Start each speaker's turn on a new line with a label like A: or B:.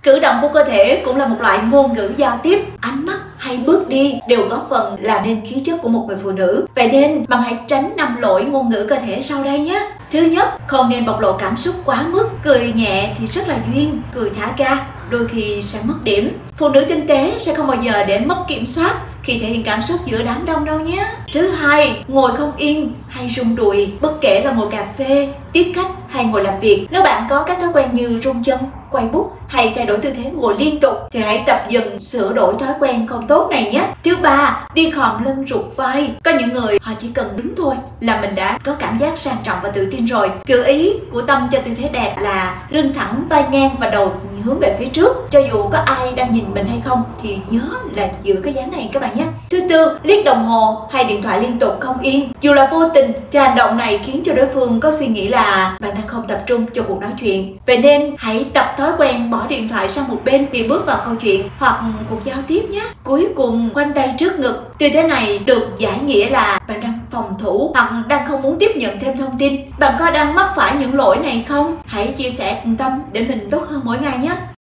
A: Cử động của cơ thể cũng là một loại ngôn ngữ giao tiếp. Ánh mắt hay bước đi đều góp phần làm nên khí chất của một người phụ nữ. Vậy nên bạn hãy tránh 5 lỗi ngôn ngữ cơ thể sau đây nhé. Thứ nhất, không nên bộc lộ cảm xúc quá mức. Cười nhẹ thì rất là duyên, cười thả ga đôi khi sẽ mất điểm. Phụ nữ tinh tế sẽ không bao giờ để mất kiểm soát khi thể hiện cảm xúc giữa đám đông đâu nhé. Thứ hai, ngồi không yên hay rung đùi, bất kể là ngồi cà phê, tiếp khách hay ngồi làm việc. Nếu bạn có các thói quen như rung chân, quay bút hay thay đổi tư thế ngồi liên tục thì hãy tập dần sửa đổi thói quen không tốt này nhé. Thứ ba, đi khom lưng rụt vai. Có những người họ chỉ cần đứng thôi là mình đã có cảm giác sang trọng và tự tin rồi. Gợi ý của Tâm cho tư thế đẹp là lưng thẳng, vai ngang và đầu hướng về phía trước. Cho dù có ai đang nhìn mình hay không thì nhớ là giữ cái dáng này các bạn nhé. Thứ tư, liếc đồng hồ hay điện thoại liên tục không yên. Dù là vô tình thì hành động này khiến cho đối phương có suy nghĩ là bạn đang không tập trung cho cuộc nói chuyện. Vậy nên hãy tập thói quen bỏ điện thoại sang một bên thì bước vào câu chuyện hoặc cuộc giao tiếp nhé. Cuối cùng, khoanh tay trước ngực. Tư thế này được giải nghĩa là bạn đang phòng thủ hoặc đang không muốn tiếp nhận thêm thông tin. Bạn có đang mắc phải những lỗi này không? Hãy chia sẻ cùng Tâm để mình tốt hơn mỗi ngày nhé.